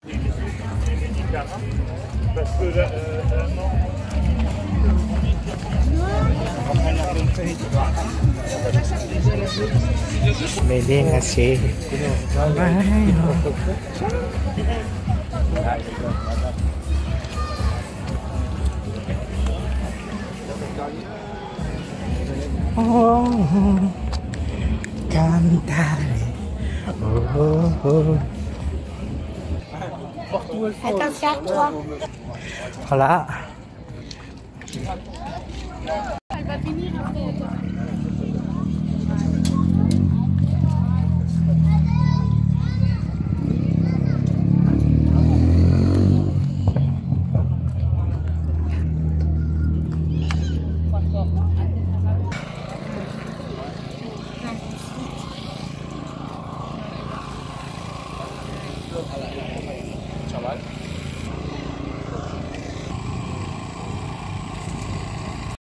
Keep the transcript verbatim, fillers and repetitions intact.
Parce que là, euh, non. Bili na si oh, cantare. Oh, oh, oh. Attention à toi. Voilà. Elle va finir après.